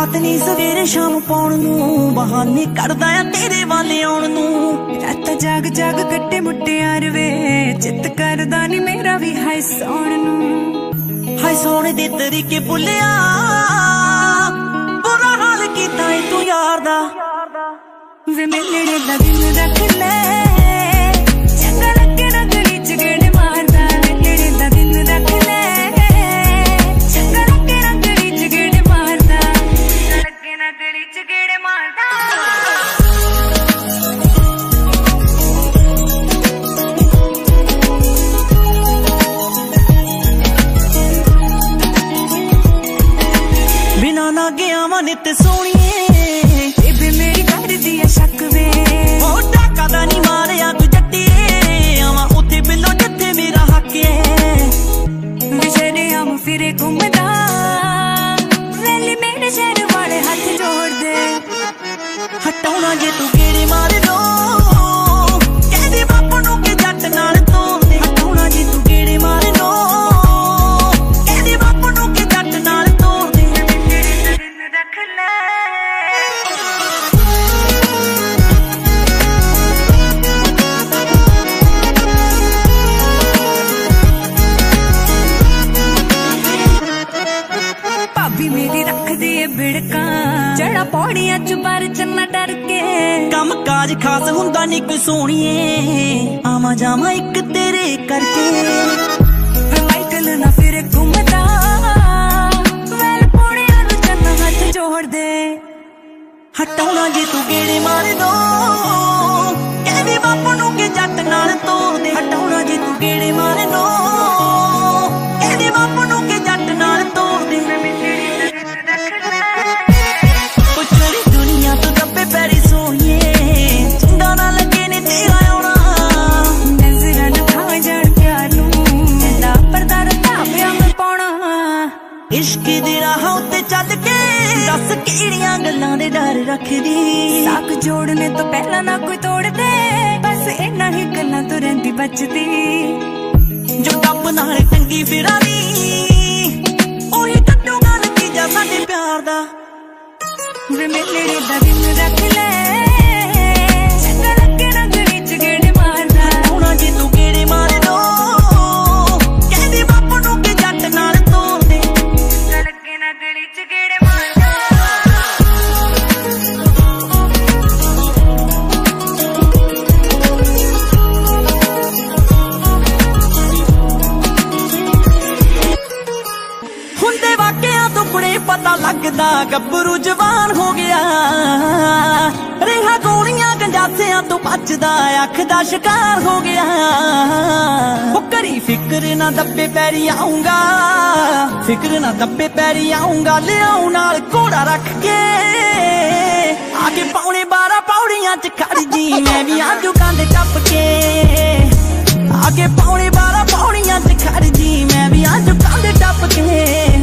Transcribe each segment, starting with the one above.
रात नी सवेरे शाम पाउण नूं बहाने करदा आ तेरे वाले आउण नूं। रात जाग जाग कट्टे मुट्टियार वे चित करदा नी मेरा भी हाय सौण नूं। हाय सौण दे तरीके भुल्लिया बुरा हाल कीता ऐ तू यार दा। वे मिलने दा दिन रख ले चंगा लगे ना गली च गेड़े मारदा। मिलने दा दिन रख ले चंगा लगे ना गली च गेड़े मारदा। लगे ना गली च गेड़े मारदा। बिना ना गया वा नित सोनिए बेबे मेरी कर दिया शक वे डाका दा नी मारिया तू जट्टिए आवा उत्थे बिलो जिथे मेरा हक है। विशरे हम फिरे घूमदा वेली मेरे शहर वाले हाथ जोड़ दे। हटाउणा जे तू गेड़े मार दो कहदे बापू नूं के जट नाल तोड़ दे। हटाउणा जे तू गेड़े मार दो कहदे बापू नूं के जट नाल तोड़ दे। रख ले भाभी मेरी रख दे बिड़का चढ़ा पौड़ियां च पर चन्ना डर के। कम काज खास हुंदा नी कोई सोनिए आवा जावा एक तेरे करके। माइकल ना फिर घूमदा वेल पौड़ियां नूं चन्ना हाथ जोड़ दे। हटाउणा जे तू गेड़े मार दो कहदे बापू नूं के जट नाल तोड़ दे। हटाउणा जे तू गेड़े मार दो कहदे बापू नूं के जट नाल तोड़ दे। पुछड़ी दुनिया तो दब्बे पैरी सोनिए चंगा ना लगे ने तेरा आउणा। नजरां न खा जाण प्यार नूं ना पर्दा रता पिया मैं पाउणा। इश्क दे राह उत्ते चल के दस किहड़ियां गल्लां दे डर रखदी। साक जोड़ने तो पहला ना कोई तोड़ दे बस इन्ना ही गल्लां तो रहिंदी बचदी। जो टप नाल टंगी फिरानी ओही कट्टूगा नतीजा साडे प्यार दा। वे मिलने दा दिन रख ले चंगा लगे ना गली च गेड़े मारदा। हटाउणा जे तू गेड़े मार दो कहदे बापू नूं के जट नाल तोड़ दे। लगे ना गली च गेड़े मारदा। हुंदे वाकिया तो कुड़े पता लगदा गब्बरू जवान हो गया। रेहा गोलियां गंजासियां तो बचदा अख दा शिकार हो गया। वो करी फिक्र ना दब्बे पैरी आऊंगा फिक्र ना दब्बे पैरी आऊंगा ले आऊं नाल घोड़ा रख के। आगे पौने 12 पौड़ियां च खड़ जी मैं भी आजू कांदे टप के। आगे पौने 12 पौड़ियां च खड़ जी मैं भी आजू कांदे टप के।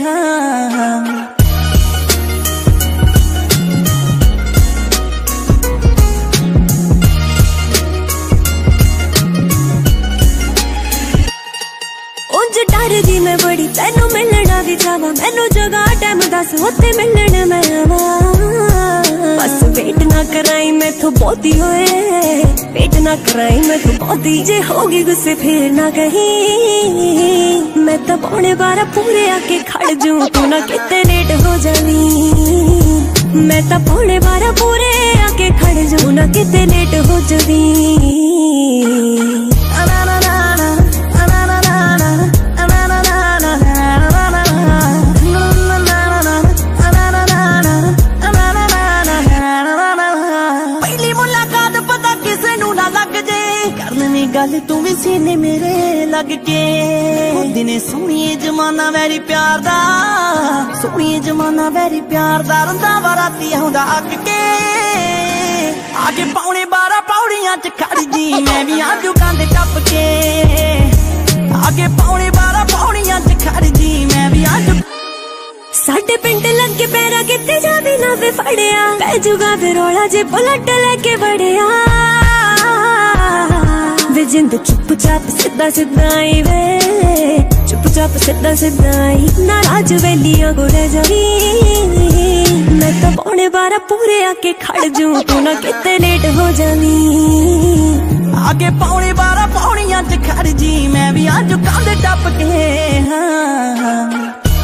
उंज डरदी मैं बड़ी तैनू मिलना भी जावा मैनू जगह टाइम दस उत्ते मिलने मैं आवा। बस वेट ना कराई मैथों बहुती होए वेट ना कराई मैथों बहुती। जे होगी गुस्से फिर ना कहीं मैं तो पौने 12 पूरे आके खड़ जूं तू ना किते लेट हो जावी। मैं तो पौने 12 पूरे आके खड़ जूं ना किते लेट हो जावी। गल तू भी सीने मेरे लग के। दिने सोनिए जमाना वैरी प्यार दा सोनिए जमाना वैरी प्यार दा रंदा वा राती आउंदा अग के। आगे पौने 12 पौड़ियां च खड़ जी मैं भी आजू कांदे टप के। आगे पौने 12 पौड़ियां च खड़ जी मैं भी आजू। साडे पिंड लगे पैरा किते जावी ना वे फड़िया पै जूगा वे रौला जे बुलट लेके बड़िया। वे जिंद चुप चाप सिद्धा सिद्धा आई वे चुप चाप सिद्धा सिद्धा आई। नाराज वेलियां को रह जावी मैं तो 12:15 पूरे आके खड़ जूं, तू ना कितने लेट हो जानी। आगे 12:15 पौड़ियां च खड़ जी, मैं भी आज कंध टप के। हाँ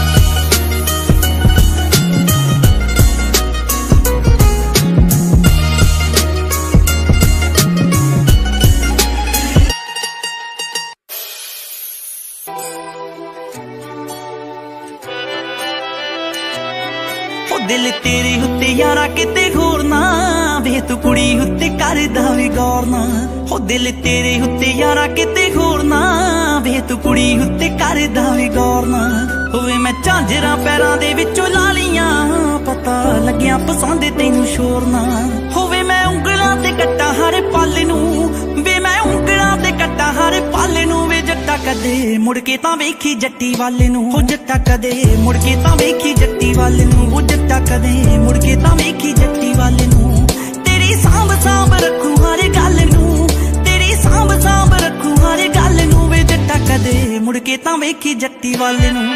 दिल तेरे उत्ते यारा किते होर ना, वे तू कुड़ी उत्ते करदा वे गौर ना। हो दिल तेरे उत्ते यारा किते होर ना, वे तू कुड़ी उत्ते करदा वे गौर ना। होवे मैं झांजरा पैरां दे विचों ला लियां, पता लग्या पसंद तैनू शोर ना। होवे मैं उंगलां ते कट्टा हर पल नू, वे मैं उंगलां ते कट्टा हर पल नू। वे जट्टा कदे मुड़ के तां वेखी जट्टी वाले नू, हो जट्टा कदे मुड़ के तां वेखी जट्टी वाले नू। हो जट्टा कदे मुड़ के तां वेखी जट्टी वाले नू। तेरी सांभ सांभ रखूं हर गल नू, तेरी सांभ सांभ रखूं हर गल नू। वे जट्टा कदे मुड़ के तां वेखी जट्टी वाले नू।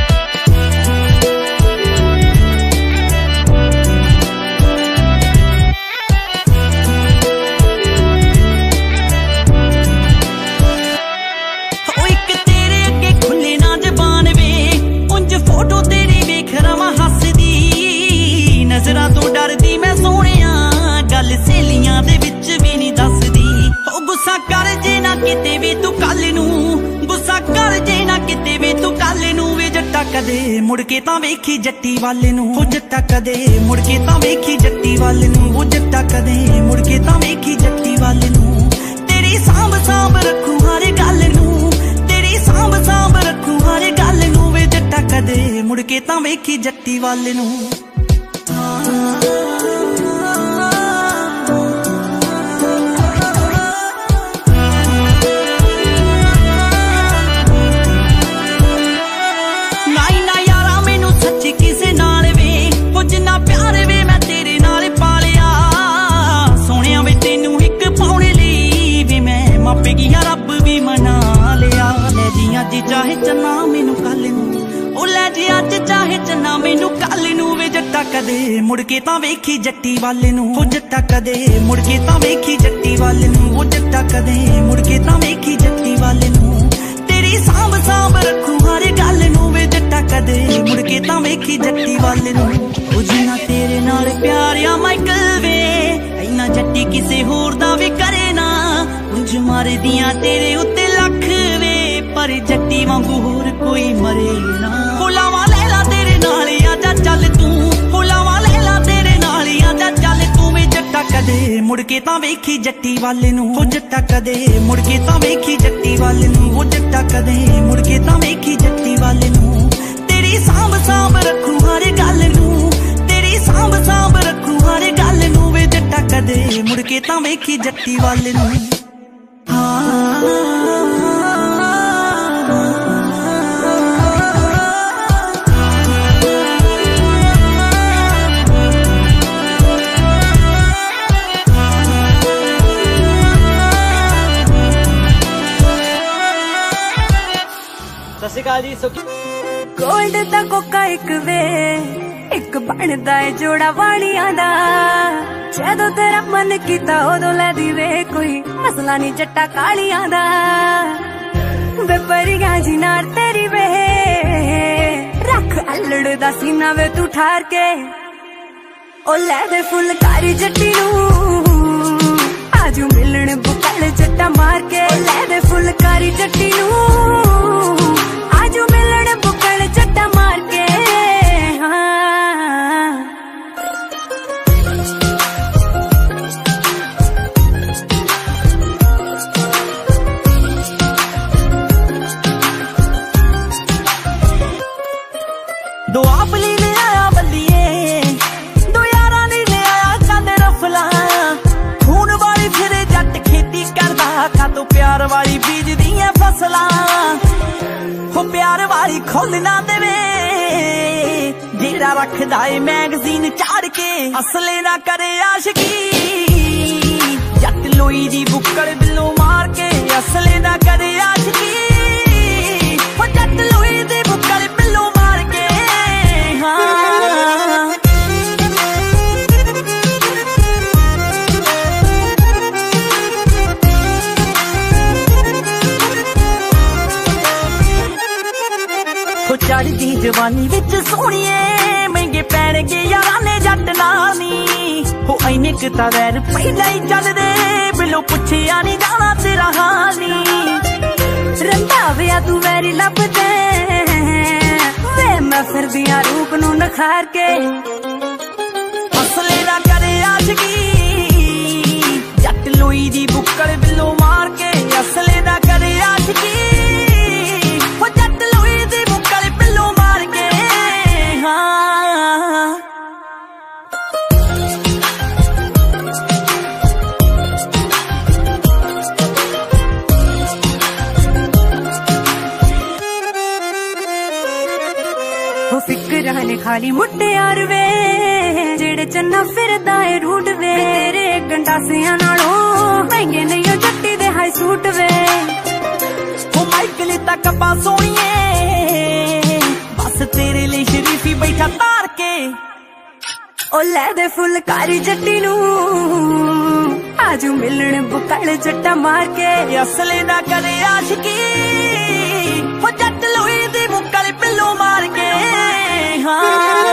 फोटो तेरी वेख रवां हसदी, नजरां तो डरदी मैं सोहणिया, गल सहेलियां दे विच भी नहीं दसदी। ओ गुस्सा कर जे ना किते वी तू कल नू, गुस्सा कर जे ना किते वी तू कल नू। वे जट्टा कदे मुड़ के तां वेखी जट्टी वाले नू, हो जट्टा कदे मुड़ के तां वेखी जट्टी वाले नू। हो जट्टा कदे मुड़ के तां वेखी जट्टी वाले नू। तेरी सांभ सांभ रखूं हर गल नू, तेरी सांभ सांभ रखूं हर गल नू। वे जट्टा कदे मुड़ के तां वेखी जट्टी वाले नू। नाई ना यारा मैनू सच्ची किसे नाल वे, हो जिन्ना प्यार वे मैं तेरे नाल पालिया। सोहणिया वे तैनू इक पाउणे लई वे मैं मापे गिया रब भी मना लिया। ले जी अज चाहे चन्ना मैनू कल नू, ओ ले जी अज चाहे चन्ना मैनू कल नू। वे जट्टा कदे मुड़ के तां वेखी जट्टी वाले नू, हो जट्टा कदे मुड़ के तां वेखी जट्टी वाले नू। हो जट्टा कदे मुड़ के तां वेखी जट्टी वाले नू। तेरी सांभ सांभ रखूं हर गल नू। वे जट्टा कदे मुड़ के तां वेखी जट्टी वाले नू। ओ जिन्ना तेरे नाल प्यार आ माइकल वे, इन्ना जट्टी किसे होर दा वे करे ना। उंज मारदियां तेरे उत्ते लख वे, पर जट्टी वांगू होर कोई मरे ना। हुलावा लैला तेरे नाल आजा चल तू, हुलावा लैला तेरे नाल आजा चल तू। वे जट्टा कदे मुड़ के तां वेखी जट्टी वाले नू, हो जट्टा कदे मुड़ के तां वेखी जट्टी वाले नू। हो जट्टा कदे मुड़ के तां वेखी जट्टी वाले नू। तेरी सांभ सांभ रखूं हर गल नू, तेरी सांभ सांभ रखूं हर गल नू। वे जट्टा कदे मुड़ के तां वेखी जट्टी वाले नू। जी गोल्ड दा कोका एक वे, एक बनदा है जोड़ा वालियां दा। जदों तेरा मन कीता उदों लै दी वे, कोई मसला नहीं जट्टा कालियां दा। वे परियां जी नाल तेरी वे, रख अल्लड़ दा सीना वे तू ठार के। ओ लै दे फुलकारी जट्टी नू, आजू मिलण बुकल जट्टा मार के। ओ लै दे फुलकारी जट्टी नू, आजू मिलण बुकल जट्टा मार के। हाँ दो आपली ले आया बल्लिए, दो यारां दी ले आया चंद रफला। खून वाली फिरे जट खेती करदा, खातों प्यार वाली बीज दियां फसलां। हो प्यार वाली खोल ना देवे, जेड़ा रखदा है मैगजीन चाड़ के। असले ना करे आशिकी, जट लोई दी बुक्कड़ बिल्लो मार के। असले ना करे आशिकी, हो जट लोई दी बुक्कड़ बिल्लो मार के। हाँ चढ़दी जवानी विच सोहणीए महंगे पैणगे यारां ने जट नाल नी हो ऐने क तां वैर पहिलां ही चलदे बिलो पुछिया नहीं जाना तेरा हाल नी रंधाविया तू वैरी लभदे वे मैं फिर दियां रूप नूं नखार के असले ना करे आशिकी जट लोई दी बुक्कड़ बिलो मार के असले ना करे आशिकी वो जट लोई दी बुक्कड़ बिलो मार के हाँ हो फिक्र ने खाली मुट्टे यार वे जेड़े चन्ना फिरदा है रूट वे तेरे गंडासियां नालों महंगे नहीं हो जट्टी दे हाई सूट वे ओ माइकल तक पा सोनिए बस तेरे लिए शरीफी बैठा तार के ओ ले दे फुलकारी जट्टी नू आजू मिलने बुकल जट्टा मार के असले ना करे आशिकी वो जट लोई दी बुक्कल बिलो मार के हाँ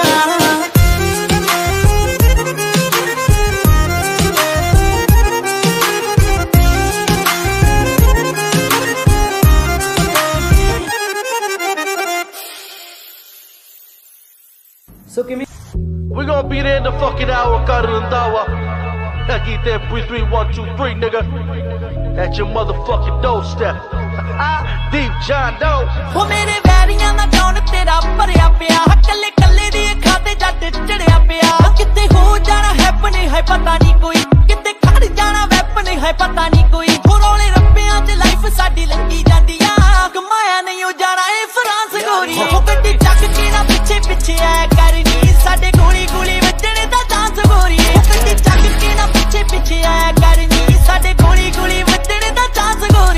So give me. We're gonna be there in the fucking hour, Karandawa. I get that 3 1 2 3, nigga. At your motherfucking doorstep. Deep John Doe. वो मेरे वैरियां दा कौन तेरा भरिया पिया कल्ले कल्ले दी अखां ते जट चढ़िया पिया किते हो जाना हैपन है पता नहीं कोई किते खड़ जाना वैपन है पता नहीं कोई हो रोले रप्पियां च लाइफ साडी लंघी जांदी आ कमाया नहीं हो जाना ए फ्रांस गोरी हो गड्डी चक के ना पिछे पिछे आया करनी साडे गोली गोली वजणे दा चांस गोरी हो गड्डी चक के ना पिछे पिछे आया करनी साडे गोली गोली वजणे दा चांस गोरी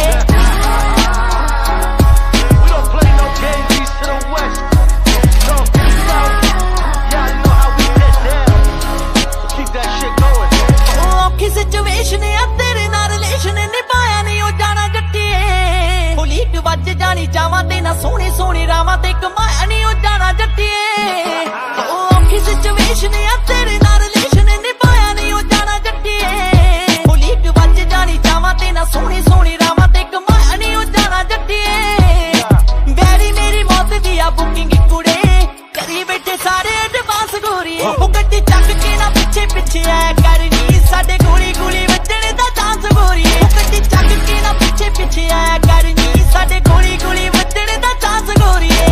सिचुएशन है तेरे ना रिलेशन निभाया नहीं हो जाना जट्टिए हो लीक वज जानी चावां ते ना सोहने सोहने रावां ते कमाया नहीं हो जाना जट्टिए ओ औखी सिचुएशन है तेरे ना रिलेशन निभाया नहीं हो जाना जट्टिए हो लीक वज जानी चावां ते ना सोहने सोहने रावां ते कमाया नहीं हो जाना जट्टिए वैरी मेरी मौत दी आ बुकिंग कुड़े करी बैठे सारे एडवांस गोरीए ओ गड्डी चक के ना पिछे पिछे आया करनी साडे गोली गोली वजणे दा चांस गोरीए गड्डी चक के ना पिछे पिछे आया करनी साडे गोली गोली वजणे दा चांस गोरीए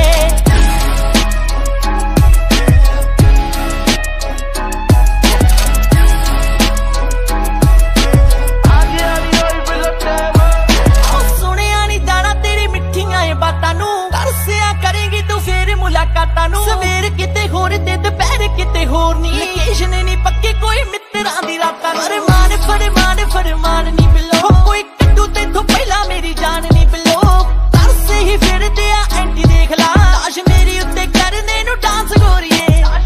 सुनिया नहीं जाना तेरी मिठियां बातां नू तरसिया करेंगी तू फिर मुलाकातां नू सवेर किते होर ते दोपहर किते होर नी लोकेशन नहीं पक्की कोई मित्तरां दी रातां फरमान नहीं बिलो कोई कड्डू तेथों पहला मेरी जान नहीं बिलो तरसे ही फिरदे आ एंटी देख ला लाश मेरी उत्ते करने नू डांस गोरीए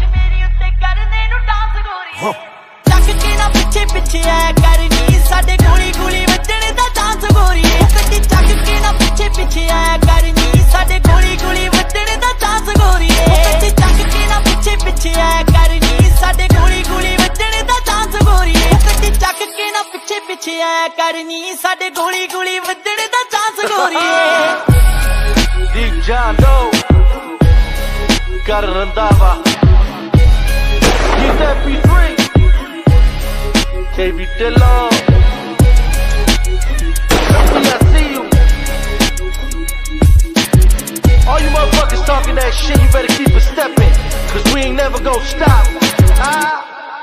चक के ना पिछे पिछे आया करनी साडे गोली गोली वजणे दा चांस गोरीए गड्डी चक के ना पिछे पिछे आया करनी साडे गोली गोली वजणे दा चांस गोरीए गड्डी चक के ना पिछे पिछे आया करनी साडे गोली गोली वजणे दा चांस गोरीए गड्डी चक के ना पिछे पिछे आया करनी साडे गोली गोली वजणे दा चांस गोरीए Deep John Doe. Karandawa. Get that B3. KB Dillon. I see you. All you motherfuckers talking that shit, you better keep it stepping. Cause we ain't never gonna stop.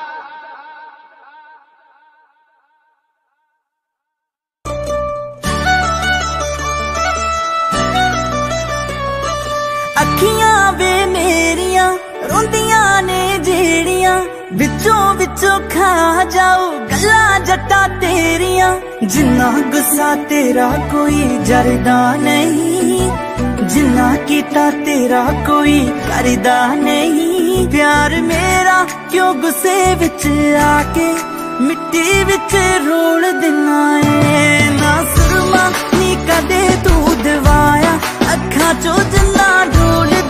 अखियां वे मेरिया रोंदियां ने जेड़ियां विचों विचों खा जाओ गल्ला जट्टा तेरिया जिन्ना गुस्सा तेरा कोई जरदा नहीं जिन्ना कीता तेरा कोई करदा नहीं प्यार मेरा क्यों गुस्से विच आके मिट्टी विच रोल देना है ना सुरमा नी कदे तू दवाया अखा चो जिन्ना डोल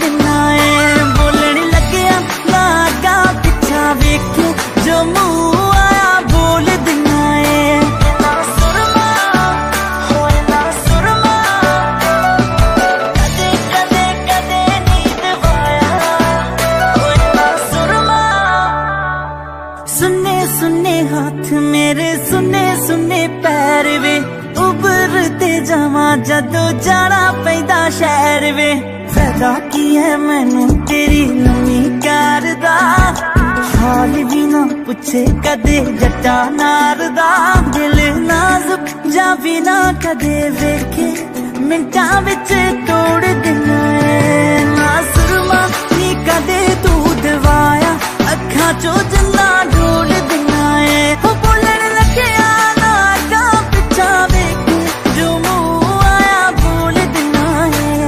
पैर वे उभरते जावा जदों जाना पैदा शहर वे फायदा की है मैनू तेरी नवी कार दा हाल भी ना पुछे कदे जट्टा नार दा दिल नाजुक जा भी ना कदे वेखे मिंटा विच तोड़ देना है ना सुरमा नी कदे तू दवाया अखा चो जन्ना ढोल देना है हो बोलन लगे ना का पिछा वेखे जो मुंह आया बोल देना है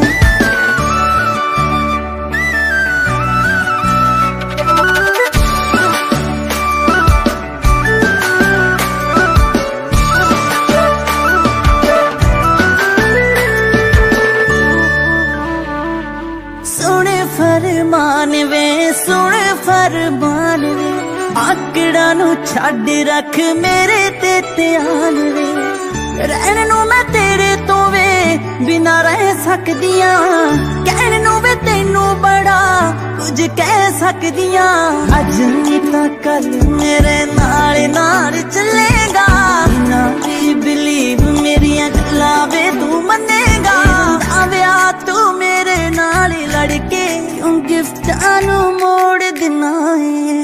सोने फरमान वे सोने फरमान वे आकड़ा नू छड्ड रख मेरे ते ध्यान वे रहन नू मैं तेरे तो वे बिना रह सकदियां कहन नू वे तैनू बड़ा कुछ कह सकदियां अज नहीं तां कल मेरे नाल नाल चलेगा ना भी बिलीव मेरियां गल्लां वे तू मनेगा आव्या तू मेरे नाल लड़के क्यों गिफ्टां नू मोड़ देना है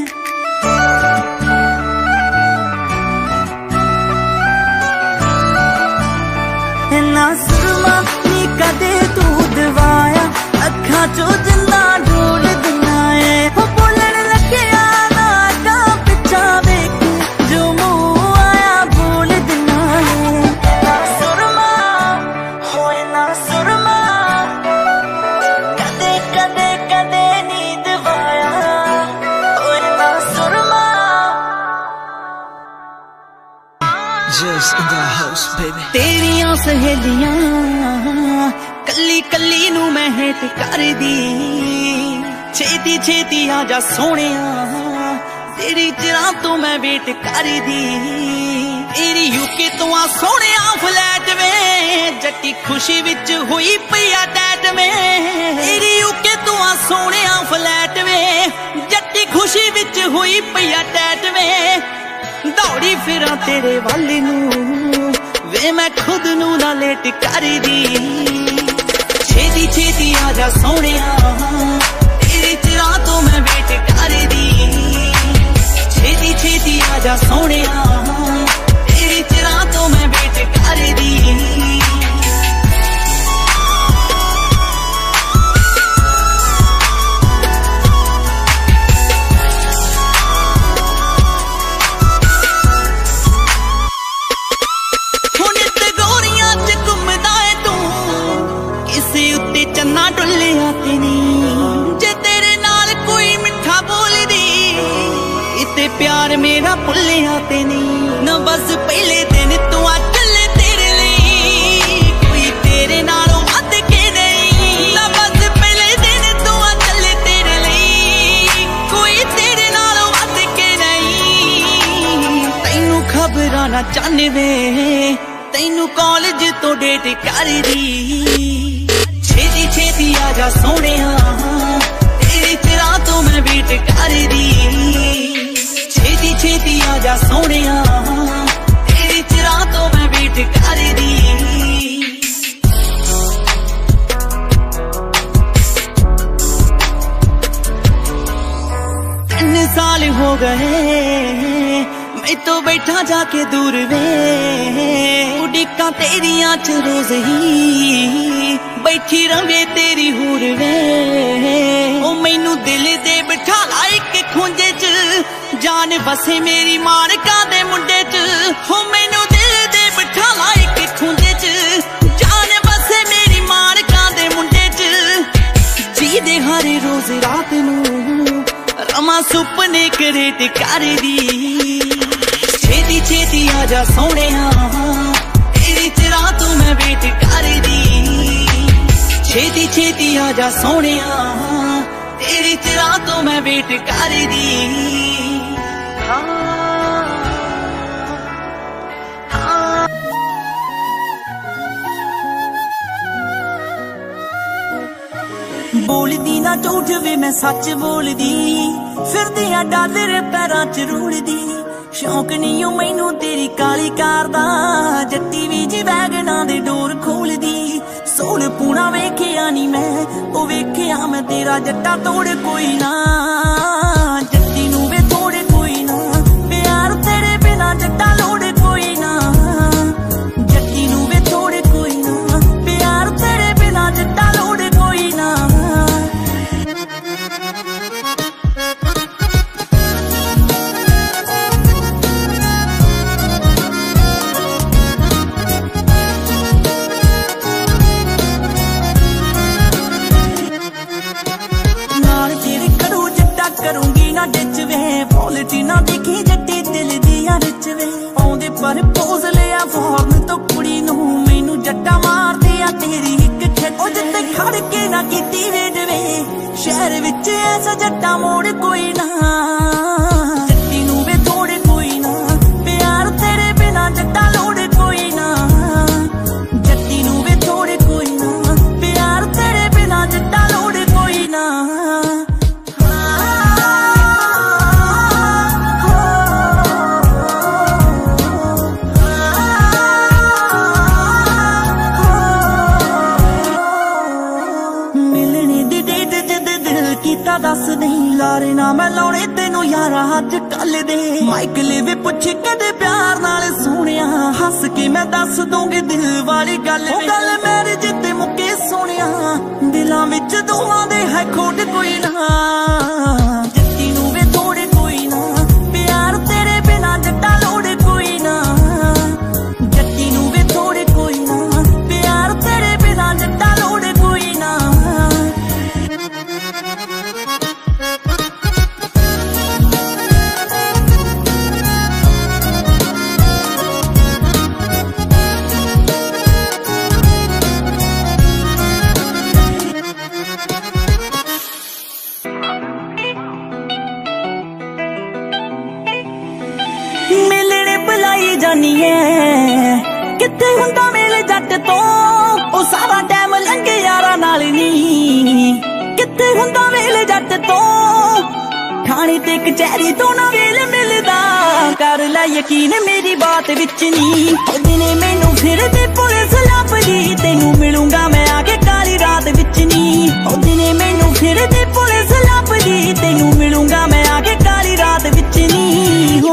ना सुरमा नी कदे तू दवाया अखा चो जन्ना ढोल देना है हो बोलन लगे ना का पिछा वेखे जो मुंह आया बोल देना है ना सुरमा होए ना सुरमा कदे कदे कदे नी दवाया होए ना सुरमा Just in the house, baby. तेरियां सहेलियां कली कली नू मैं हेट कर दी छेती छेती आजा सोनिया तेरी चिरां तो मैं वेट कर दी तेरी यूके तो आ सोनिया फ्लैट में जट्टी खुशी विच हुई पिया डैड में तेरी यूके तो आ सोनिया फ्लैट में जट्टी खुशी विच हुई पिया डैड में दौड़ी फिरा तेरे वाल नू वे मैं खुद नू ना लेट कर दी छेती छेती आजा सोनिया तेरी चिरां तो मैं वेट कर दी छेती छेती आजा सोनिया तेरी चिरां तो मैं वेट कर दी चन्ना डुलिया तेनी जे तेरे नाल कोई मिठा बोल दी इते प्यार मेरा भुलिया तेनी न बस पहले दिन तू चले तेरे लिए कोई तेरे नालों वध के नहीं न बस पहले दिन तू चले तेरे लिए कोई तेरे नालों वध के नहीं तैनू खबरां ना चाहने वे तैनू कॉलेज तो डेट कर दी छेती छेती आजा सोनिया तेरी चिरां तो मैं वेट कर दी छेती छेती आजा सोनिया तेरी चिरां तो मैं वेट कर दी इतने साल हो गए मैं तो बैठा जाके दूर वे उड़िका तेरियां च रोज ही बैठी रवे तेरी हूर वे ओ मैनू दिल दे बिठा ला इक खुंजे च जान बसे मेरी मानका दे मुंडे च ओ मैनू दिल दे बिठा ला इक खुंजे च जान बसे मेरी मानका दे मुंडे च जी दे हर रोज रात नू रमा सुपने करेट कर दी छेती छेती आजा सोनिया तेरी चिरां तो मैं वेट कर दी छेती छेती आजा सोनिया तेरी चिरां तो मैं वेट कर दी बोलदी ना झूठ वे मैं सच बोलदी फिरदी आ डालर पैरां च रूलदी शौक नहीं हो मैनू तेरी काली कार दा, जट्टी भी जी वैगना दे डोर खोल दी। सोल पूना वेखिया नी मैं, ओ वेखिया मैं तेरा जट्टा तोड़ कोई ना, जट्टी नू वे थोड़े कोई ना, प्यार तेरे बिना जट्टा लोड़ कोई ना, जट्टी नू वे थोड़े कोई ना, प्यार तेरे बिना जट्टा लोड़ कोई ना। करूंगी ना डिच वे, पॉलिटी ना देखी जट्टी दिल दिया रिच वे। आउंदे पर पोज लिया फॉर्न तो कुड़ी नू, मैनू जट्टा मार दिया तेरी एक खिट। ओ जिते खड़ के ना कीती वेड वे, शहर विच ऐसा जट्टा मोड़ कोई ना, जट्टी नू वे थोड़े कोई ना, प्यार तेरे बिना जट्टा लोड़ कोई ना, जट्टी नू वे थोड़े कोई ना, प्यार तेरे बिना जट्टा लोड़ कोई ना। दस नहीं लारे ना मैं लाने तेनू यारा अज कल दे, माइक लेवे पुछे कदे प्यार नाल सोनिया, हस के मैं दस दूंगी दिल वाली गल। ओ गल मेरे जिते मुके सोनिया, दिलां विच दोवां दे है खोट कोई ना, जट्टी नू वे थोड़े कोई ना, प्यार तेरे बिना जट्टा लोड़ कोई ना, जट्टी नू वे थोड़े कोई ना, प्यार तेरे बिना जट्टा लोड़ कोई ना। मिलने बुलाई जानी है किथे हुंदा मेल जट तो, ओ सारा टाइम लंघे यारा नाल नी, किथे हुंदा मेल जट तो, थाने ते कचहरी तो ना वेल मिलदा, कर लै यकीन मेरी बात विच नी। ओ दिने मैनू फिर दे पुलिस लभदी, तेनू मिलूंगा मैं आके काली रात विच नी। ओ दिने मैनू फिर दे पुलिस लभदी, तेनू मिलूंगा मैं आके काली रात विच नी। हो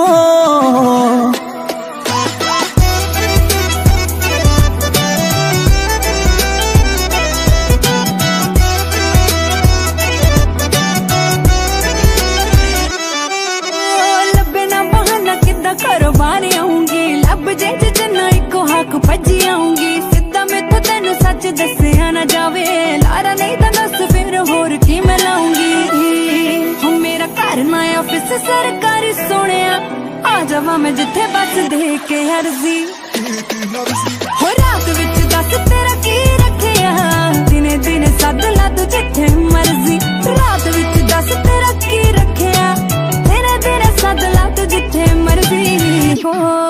घरों बाहर आऊंगी, लब जिंज जन्ना इको हक भजी आऊंगी, सीधा मेथों तेनू सच दसिया ना जावे, लारा नहीं तो दस फिर होर की मैं लाऊंगी। हम मेरा घर ना ऑफिस सरकारी सोने, आ जावा मैं जिथे बस दे के अर्जी। हो रात विच दस तेरा की रखिया, दिने दिने सद ला तू जिथे मर्जी, रात विच दस तेरा की रखिया, दिने दिने सद ला तू जिथे मर्जी। हो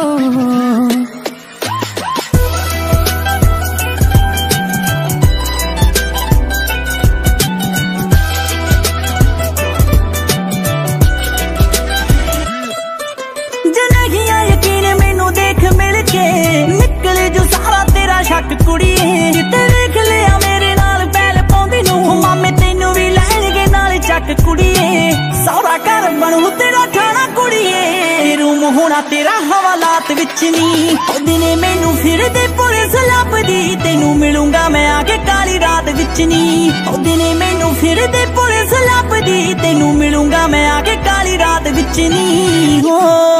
जनहिया यकीन मैनू देख मिल के, निकले जो सारा तेरा शक कुड़िए, जिते देख लिया मेरे नाल पैल पाउंदी नू, मामे तेनू भी लैणगे नाल चक कुड़िए, सौरा घर बनू तेरा ठाणा कुड़िए, रूम होना तेरा हवालात विच नी। ओ दिने मैनू फिर दे पुलिस लभदी, तेनू मिलूंगा मैं आके काली रात विच नी। ओ दिने मैनू फिर दे पुलिस लभदी, तेनू मिलूंगा मैं आके काली रात विच नी। हो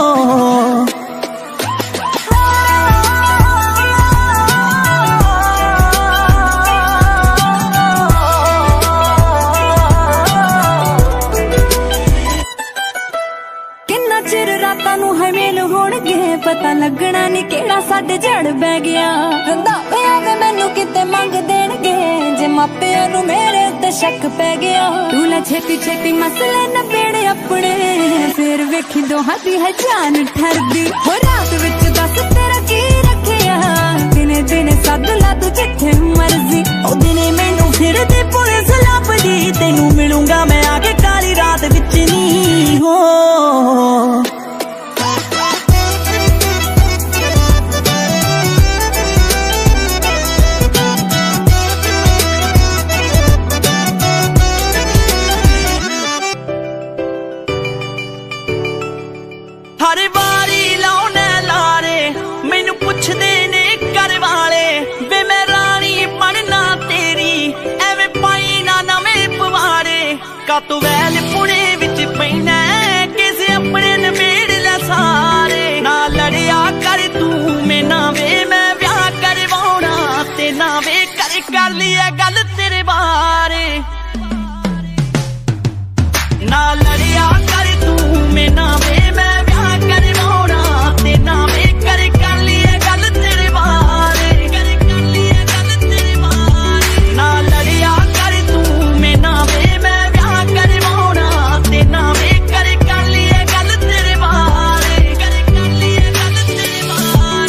पता लगना नी केड़ा साडे जड़ बह गया, दावे वे मैनू किते मंग देणगे, जे मापिया नू मेरे ते शक पै गया। तू ला छेती छेती मसले नबेड़े अपने, फिर वेखी दोहां दी है जान ठरदी। हो रात विच दस तेरा की रखिया, दिने दिने सद ला तू जिथे मर्जी। ओ दिने मैनू फिर दे पुलिस लभदी, तेनू मिलूंगा मैं आके काली रात विच नी। हो तू वैल पुणे विच पैना किसे अपने नवेड़ लै सारे ना लड़िया कर तू मैं ना वे मैं ब्याह करवाउणा ते ना वे कर लिया गल तेरे बारे ना लड़िया कर तू मैं ना वे मैं ब्याह करवाउणा ते ना वे कर लिया गल तेरे बारे कर लिया गल तेरे बारे ना लड़िया कर तू मैं ना वे मैं ब्याह करवाउणा ते ना वे कर लिया गल तेरे बारे कर लिया गल तेरे बारे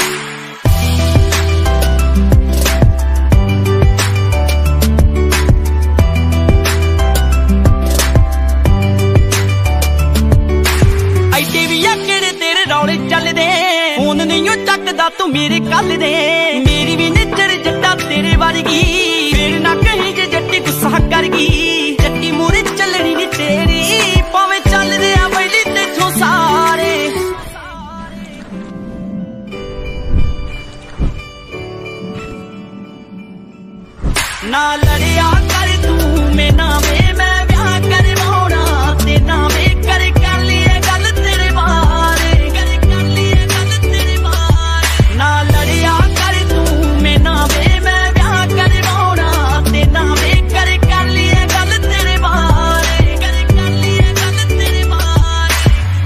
चलदे फोन नहीं चकदा तू मेरे कल दे मेरी भी नजर जट्टा तेरे वर्गी फिर ना कहीं जे जट्टी गुस्सा करगी जट्टी मूरे चलनी नी तेरी भावें चलदे आ बैली तेथों सारे ना लड़िया कर तू मैं ना वे मैं ब्याह करवाउणा ते ना वे कर लिया गल तेरे बारे ना लड़िया कर तू मैं ना वे मैं ब्याह करवाउणा ते ना वे कर लिया गल तेरे बारे कर लिया गल तेरे बारे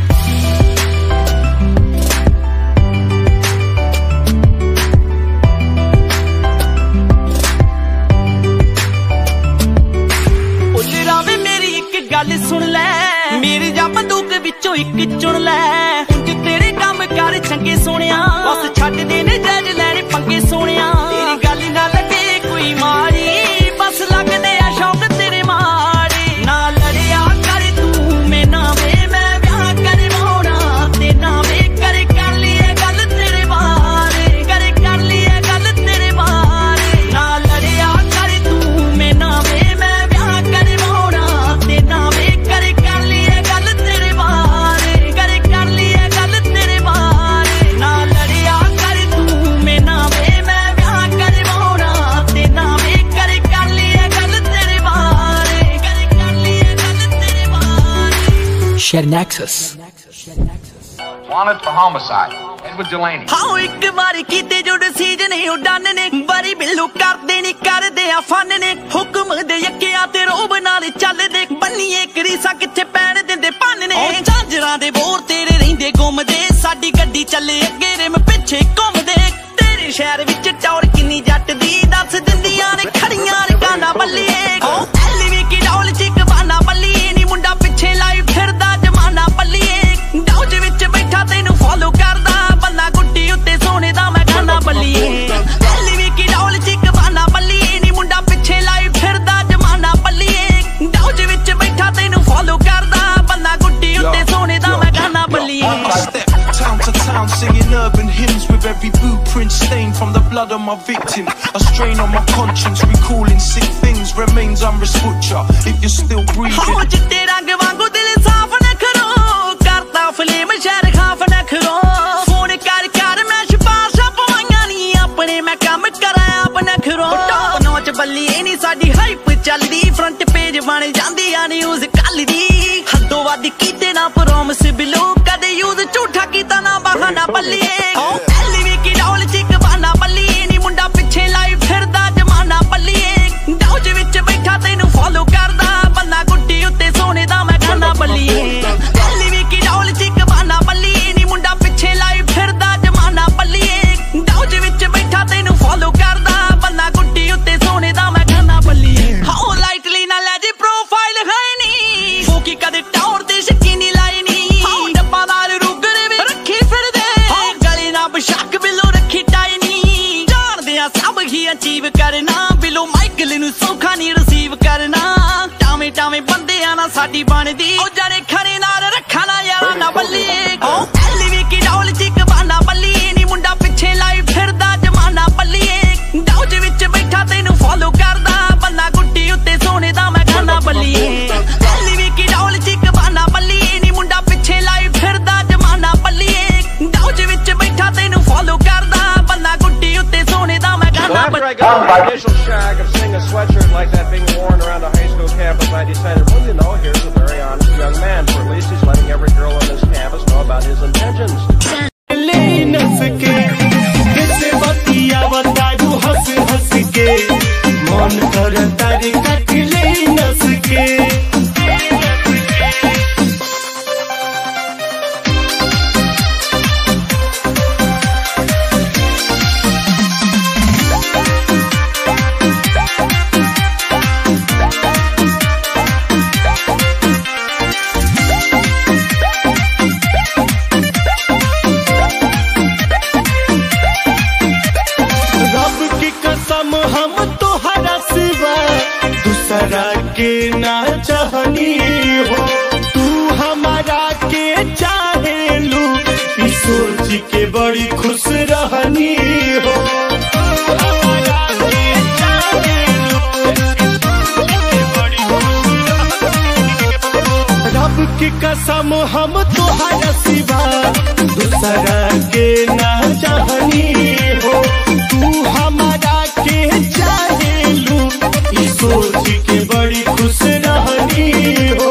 उलरा वे मेरी एक गल सुन लै मेरी जा बंदूक विचों एक चुन लै उंज तेरे काम कर चंगे सोनिया बस छड्ड दे ने जज लैने पंगे सोनिया तेरी गल ना लगे कोई मारी बस लगदे आ शौक तेरे मारे ना लड़िया कर तू मैं ना वे मैं ब्याह करवाउणा ते ना वे कर लिया गल तेरे बारे कर लिया गल तेरे बारे ना लड़िया कर तू मैं ना वे मैं ब्याह करवाउणा ते ना वे कर लिया गल तेरे बारे कर लिया गल तेरे बारे ना लड़िया कर तू मैं ना वे मैं ब्याह करवाउणा ते ना वे कर लिया गल तेरे बारे कर लिया गल तेरे बारे Share Nexus. Wanted for homicide. Edward Delaney. हाओ एक बारी कीते जो डिसीजन ही उड़ान ने बारी बिल्लू करदे नहीं करदे आ फन ने हुक्म दे यकिया ते रोब नाल चलदे बन्नीए करीसा किथे पैण दिंदे पन ने झांजरां दे बोर तेरे रहिंदे गुमदे साडी गड्डी चले अगे रिम पिछे घुमदे तेरे शहर विच टौर किन्नी जट दी दस दिंदियां ने खड़ियां ने गाना बल्लिए एलवी की डौल च इक बाना बल्लिए नी मुंडा पिछे लाई फिरदा जमाना बल्लिए डौज विच बैठा तैनू फॉलो करदा बंदा गुट्टी उत्ते सोने दा मैं गाना बल्लिए एलवी की डौल च इक बाना बल्लिए नी मुंडा पिछे लाई फिरदा जमाना बल्लिए डौज विच बैठा तैनू फॉलो करदा बंदा गुट्टी उत्ते सोने दा मैं गाना बल्लिए Town to town singing urban hymns with every blueprint stained from the blood of my victim. A strain on my conscience, recalling sick things remains unrespucha. If you're still breathing. हो चिट्टे रंग वांगू दिल साफ न करो करता फिल्म शहर खाफ न करो फोन कर मैं सिफारशा पवाइयां नी अपने मैं काम कराया अपना करो टॉप नॉच बल्ली नी साडी हाइप चलदी फ्रंट पेज बन जांदी आ न्यूज़ कल दी हदों वध कीते ना प्रॉमिस बिलो कदे यूज झूठा कीता ना बहाना बल्लिए एलवी की डौल च इक बाना बल्लिए नी मुंडा पिछे लाई फिरदा जमाना बल्लिए डौज विच बैठा तैनू फॉलो करदा बंदा गुट्टी उत्ते सोने दा मैं गाना बल्लिए एलवी की डौल च इक बाना बल्लिए नी मुंडा पिछे लाई फिरदा जमाना बल्लिए डौज विच बैठा तैनू फॉलो करदा बंदा गुट्टी उत्ते सोने दा मैं गाना बल्लिए हाओ लाइटली ना ले जी प्रोफाइल है नी फोकी कदे टौर ते शकीनी लाई नी हाओ डब्बादार रुगरे वे रखी फिरदे हाओ गले ना बशक बिलो रखी टाई नी जानदे आ सब ही अचीव करना बिलो माइकल नू सौखा नी रिसीव करना टावे टावे बंदे आना साडी बनदी ओ जाने खरे नाल रखा ना यार ना बल्लिए एलवी की डौल च इक बाना बल्लिए नी मुंडा पिछे लाई फिरदा जमाना बल्लिए डौज विच बैठा तैनू फॉलो करदा बंदा गुट्टी उत्ते सोने दा मैं गाना बल्लिए एलवी की डौल च इक बाना बल्लिए नी मुंडा पिछे लाई फिरदा जमाना बल्लिए डौज विच बैठा तैनू फॉलो करदा बंदा गुट्टी उत्ते सोने दा मैं गाना After I got my initial shag, could sing a sweatshirt like that being worn around a high school campus, I decided, well, you know, here's a very honest young man. For at least he's letting every girl on this campus know about his intentions. ना चाहनी हो तू हमारा के चाहे लू, इस सोच के बड़ी खुश रहनी हो। रब की कसम हम तुम्हारा सिवा दूसरा के ना चाहनी हो, तू हमारा के चाहे लू, इस सोच के बड़ी खुश रहनी हो।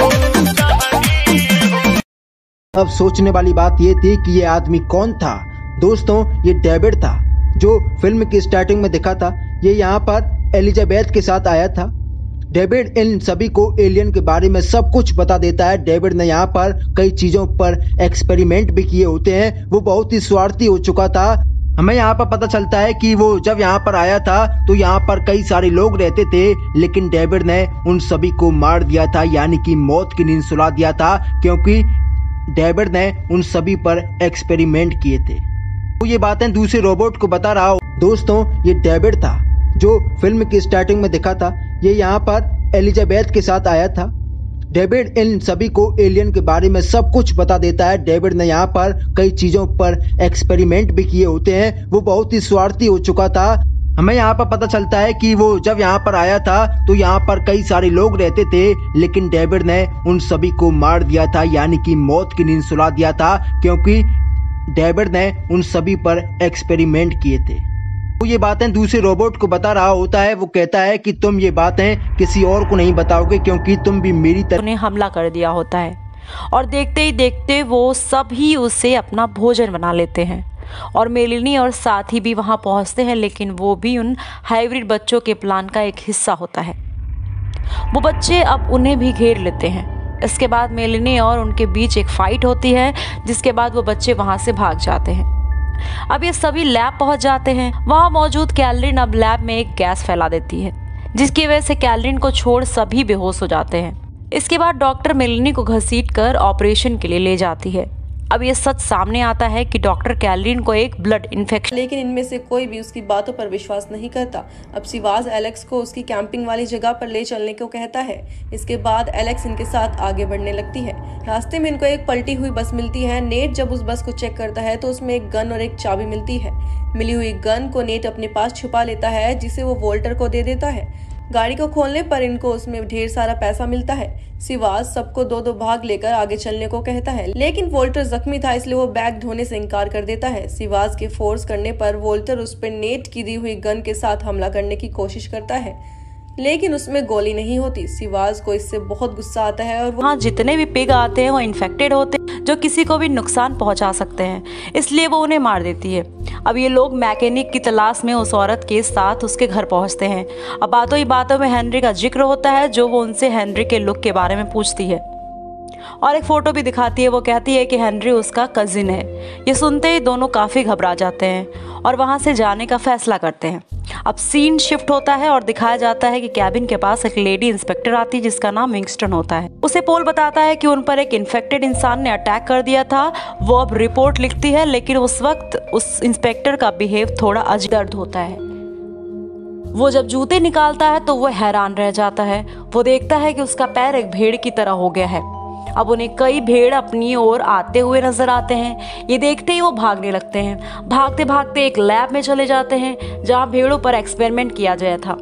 अब सोचने वाली बात ये थी कि ये आदमी कौन था। दोस्तों, ये डेविड था जो फिल्म की स्टार्टिंग में दिखा था। ये यहाँ पर एलिजाबेथ के साथ आया था। डेविड इन सभी को एलियन के बारे में सब कुछ बता देता है। डेविड ने यहाँ पर कई चीजों पर एक्सपेरिमेंट भी किए होते हैं। वो बहुत ही स्वार्थी हो चुका था। हमें यहाँ पर पता चलता है कि वो जब यहाँ पर आया था तो यहाँ पर कई सारे लोग रहते थे, लेकिन डेविड ने उन सभी को मार दिया था, यानी कि मौत की नींद सुला दिया था, क्योंकि डेविड ने उन सभी पर एक्सपेरिमेंट किए थे। तो ये बातें दूसरे रोबोट को बता रहा हो। दोस्तों, ये डेविड था जो फिल्म की स्टार्टिंग में दिखा था। ये यहाँ पर एलिजाबेथ के साथ आया था। डेविड इन सभी को एलियन के बारे में सब कुछ बता देता है। डेविड ने यहाँ पर कई चीजों पर एक्सपेरिमेंट भी किए होते हैं। वो बहुत ही स्वार्थी हो चुका था। हमें यहाँ पर पता चलता है कि वो जब यहाँ पर आया था तो यहाँ पर कई सारे लोग रहते थे, लेकिन डेविड ने उन सभी को मार दिया था, यानी कि मौत की नींद सुला दिया था, क्योंकि डेविड ने उन सभी पर एक्सपेरिमेंट किए थे। वो ये बातें दूसरे रोबोट को बता रहा होता है। वो कहता है कि तुम ये बातें किसी और को नहीं बताओगे, क्योंकि तुम भी मेरी तरह। उन्हें हमला कर दिया होता है और देखते ही देखते वो सभी उसे अपना भोजन बना लेते हैं और मेलिनी और साथी भी वहां पहुंचते हैं, लेकिन वो भी उन हाइब्रिड बच्चों के प्लान का एक हिस्सा होता है। वो बच्चे अब उन्हें भी घेर लेते हैं। इसके बाद मेलिनी और उनके बीच एक फाइट होती है, जिसके बाद वो बच्चे वहां से भाग जाते हैं। अब ये सभी लैब पहुंच जाते हैं। वहां मौजूद कैलरिन अब लैब में एक गैस फैला देती है, जिसकी वजह से कैलरिन को छोड़ सभी बेहोश हो जाते हैं। इसके बाद डॉक्टर मेलिनी को घसीटकर ऑपरेशन के लिए ले जाती है। अब ये सच सामने आता है कि डॉक्टर कैलरिन को एक ब्लड इन्फेक्शन, लेकिन इनमें से कोई भी उसकी बातों पर विश्वास नहीं करता। अब सिवाज एलेक्स को उसकी कैंपिंग वाली जगह पर ले चलने को कहता है। इसके बाद एलेक्स इनके साथ आगे बढ़ने लगती है। रास्ते में इनको एक पलटी हुई बस मिलती है। नेट जब उस बस को चेक करता है तो उसमें एक गन और एक चाबी मिलती है। मिली हुई गन को नेट अपने पास छुपा लेता है, जिसे वो वोल्टर को दे देता है। गाड़ी को खोलने पर इनको उसमें ढेर सारा पैसा मिलता है। सिवाज सबको दो दो भाग लेकर आगे चलने को कहता है, लेकिन वोल्टर जख्मी था, इसलिए वो बैग ढोने से इनकार कर देता है। सिवाज के फोर्स करने पर वोल्टर उस पर नेट की दी हुई गन के साथ हमला करने की कोशिश करता है, लेकिन उसमें गोली नहीं होती। सिवाज को इससे बहुत गुस्सा आता है और वहाँ जितने भी पिग आते हैं वो इन्फेक्टेड होते हैं, जो किसी को भी नुकसान पहुंचा सकते हैं, इसलिए वो उन्हें मार देती है। अब ये लोग मैकेनिक की तलाश में उस औरत के साथ उसके घर पहुंचते हैं। अब बातों ही बातों में हेनरी का जिक्र होता है, जो वो उनसे हेनरी के लुक के बारे में पूछती है और एक फोटो भी दिखाती है। वो कहती है कि हेनरी उसका कजिन है। ये सुनते ही दोनों काफ़ी घबरा जाते हैं और वहाँ से जाने का फैसला करते हैं। अब सीन शिफ्ट होता है और दिखाया जाता है कि कैबिन के पास एक लेडी इंस्पेक्टर आती है, जिसका नाम विंगस्टन होता है। उसे पोल बताता है कि उन पर एक इन्फेक्टेड इंसान ने अटैक कर दिया था। वो अब रिपोर्ट लिखती है, लेकिन उस वक्त उस इंस्पेक्टर का बिहेव थोड़ा अजदर्द होता है। वो जब जूते निकालता है तो वो हैरान रह जाता है। वो देखता है कि उसका पैर एक भेड़ की तरह हो गया है। अब उन्हें कई भेड़ अपनी ओर आते हुए नजर आते हैं। ये देखते ही वो भागने लगते हैं। भागते भागते एक लैब में चले जाते हैं, जहां भेड़ों पर एक्सपेरिमेंट किया गया था।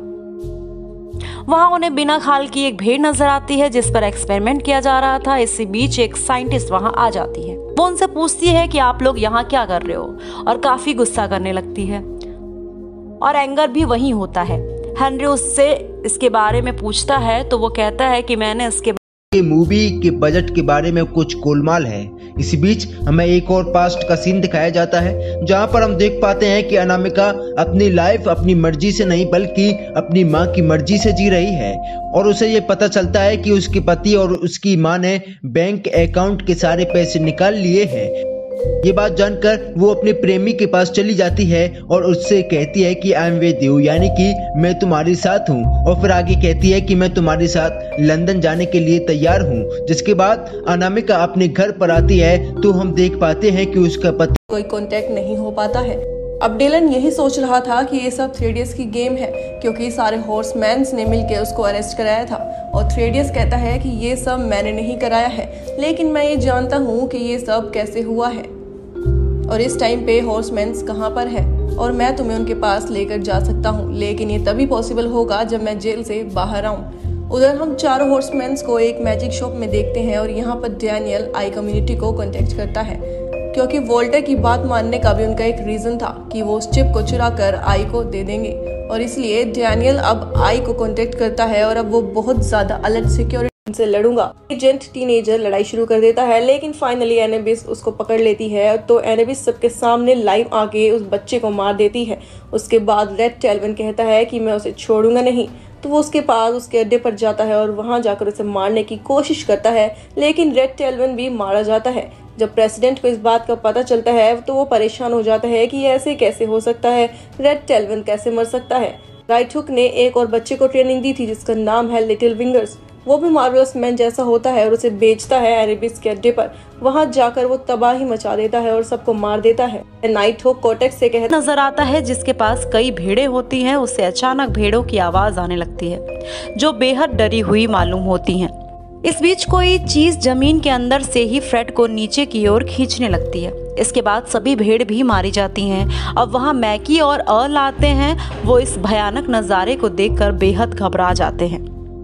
वहां उन्हें बिना खाल की एक भेड़ नजर आती है, जिस पर एक्सपेरिमेंट किया जा रहा था। इसी बीच एक साइंटिस्ट वहां आ जाती है। वो उनसे पूछती है कि आप लोग यहाँ क्या कर रहे हो, और काफी गुस्सा करने लगती है और एंगर भी वहीं होता है। हेनरी उससे इसके बारे में पूछता है तो वो कहता है कि मैंने इसके मूवी के बजट के बारे में कुछ गोलमाल है। इसी बीच हमें एक और पास्ट का सीन दिखाया जाता है जहां पर हम देख पाते हैं कि अनामिका अपनी लाइफ अपनी मर्जी से नहीं बल्कि अपनी मां की मर्जी से जी रही है और उसे ये पता चलता है कि उसके पति और उसकी मां ने बैंक अकाउंट के सारे पैसे निकाल लिए हैं। ये बात जानकर वो अपने प्रेमी के पास चली जाती है और उससे कहती है कि आई एम विद यू, यानी कि मैं तुम्हारे साथ हूँ। और फिर आगे कहती है कि मैं तुम्हारे साथ लंदन जाने के लिए तैयार हूँ। जिसके बाद अनामिका अपने घर पर आती है तो हम देख पाते हैं कि उसका पति कोई कांटेक्ट नहीं हो पाता है। अब डिलन यही सोच रहा था कि ये सब थ्रेडियस की गेम है क्योंकि सारे हॉर्समैन्स ने मिलकर उसको अरेस्ट कराया था और थ्रेडियस कहता है कि ये सब मैंने नहीं कराया है, लेकिन मैं ये जानता हूँ कि ये सब कैसे हुआ है और इस टाइम पे हॉर्समैन्स कहाँ पर है और मैं तुम्हें उनके पास लेकर जा सकता हूँ, लेकिन ये तभी पॉसिबल होगा जब मैं जेल से बाहर आऊँ। उधर हम चारों हॉर्समैन्स को एक मैजिक शॉप में देखते हैं और यहाँ पर डैनियल आई कम्युनिटी को कॉन्टेक्ट करता है क्योंकि वोल्टर की बात मानने का भी उनका एक रीजन था कि वो उस चिप को चुरा कर आई को दे देंगे और इसलिए डैनियल अब आई को कॉन्टेक्ट करता है और अब वो बहुत ज्यादा अलर्ट सिक्योरिटी से लड़ूंगा। एजेंट टीनेजर लड़ाई शुरू कर देता है लेकिन फाइनली एनेबिस उसको पकड़ लेती है तो एनेबिस सबके सामने लाइव आके उस बच्चे को मार देती है। उसके बाद रेड टेल्विन कहता है कि मैं उसे छोड़ूंगा नहीं, तो वो उसके पास उसके अड्डे पर जाता है और वहां जाकर उसे मारने की कोशिश करता है, लेकिन रेड टेल्विन भी मारा जाता है। जब प्रेसिडेंट को इस बात का पता चलता है तो वो परेशान हो जाता है कि ऐसे कैसे हो सकता है, रेड टेल्विन कैसे मर सकता है। राइट हुक ने एक और बच्चे को ट्रेनिंग दी थी जिसका नाम है लिटिल विंगर्स। वो भी मार्वलस मैन जैसा होता है और उसे बेचता है एरेबिस के अड्डे पर। वहां जाकर वो तबाही मचा देता है और सबको मार देता है। नाइट हुक कोटेक्स से कहता नजर आता है जिसके पास कई भेड़ें होती हैं। उससे अचानक भेड़ों की आवाज आने लगती है जो बेहद डरी हुई मालूम होती हैं। इस बीच कोई चीज जमीन के अंदर से ही फ्रेड को नीचे की ओर खींचने लगती है। इसके बाद सभी भेड़ भी मारी जाती हैं। अब वहां मैकी और अर्ल आते हैं। वो इस भयानक नज़ारे को देखकर बेहद घबरा जाते हैं।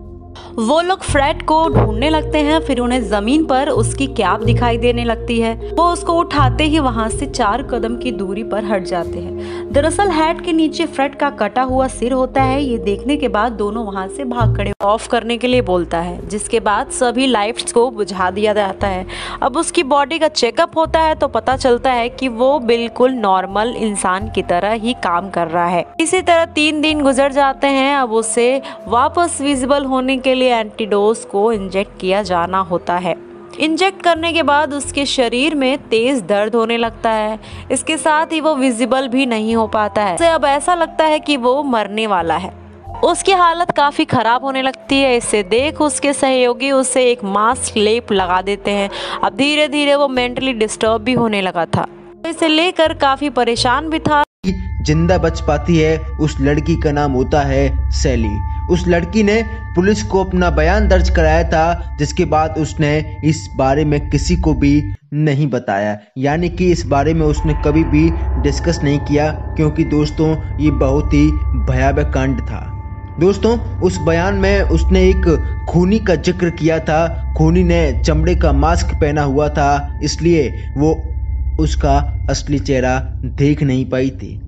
वो लोग फ्रेड को ढूंढने लगते हैं, फिर उन्हें जमीन पर उसकी कैप दिखाई देने लगती है। वो उसको उठाते ही वहां से 4 कदम की दूरी पर हट जाते हैं। दरअसल हैट के नीचे फ्रेड का कटा हुआ सिर होता है। ये देखने के बाद दोनों वहां से भाग खड़े ऑफ करने के लिए बोलता है, जिसके बाद सभी लाइट्स को बुझा दिया जाता है। अब उसकी बॉडी का चेकअप होता है तो पता चलता है कि वो बिल्कुल नॉर्मल इंसान की तरह ही काम कर रहा है। इसी तरह 3 दिन गुजर जाते हैं। अब उसे वापस विजिबल होने के लिए एंटीडोस को इंजेक्ट किया जाना होता है। इंजेक्ट करने के बाद उसके शरीर में तेज दर्द होने लगता है। इसके साथ ही वो विजिबल भी नहीं हो पाता है। उसे अब ऐसा लगता है कि वो मरने वाला है। उसकी हालत काफी खराब होने लगती है। इसे देख उसके सहयोगी उसे एक मास्क लेप लगा देते हैं। अब धीरे धीरे वो मेंटली डिस्टर्ब भी होने लगा था। इसे लेकर काफी परेशान भी था। जिंदा बच पाती है उस लड़की का नाम होता है सैली। उस लड़की ने पुलिस को अपना बयान दर्ज कराया था, जिसके बाद उसने इस बारे में किसी को भी नहीं बताया, यानी कि इस बारे में उसने कभी भी डिस्कस नहीं किया, क्योंकि दोस्तों ये बहुत ही भयावह कांड था। दोस्तों उस बयान में उसने एक खूनी का जिक्र किया था। खूनी ने चमड़े का मास्क पहना हुआ था, इसलिए वो उसका असली चेहरा देख नहीं पाई थी।